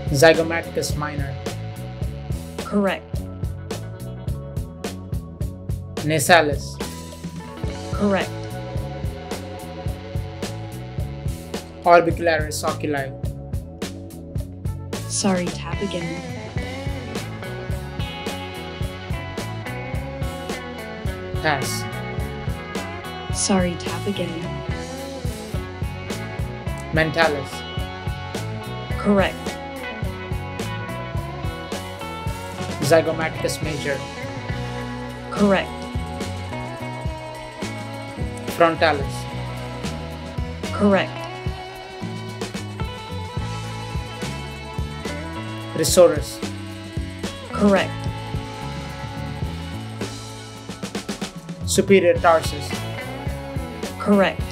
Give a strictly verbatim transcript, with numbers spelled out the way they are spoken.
Zygomaticus minor. Correct. Nasalis. Correct. Orbicularis oculi. Sorry, tap again. Pass. Sorry, tap again. Mentalis. Correct. Zygomaticus major. Correct. Frontalis. Correct. Risorus. Correct. Superior tarsus. Correct.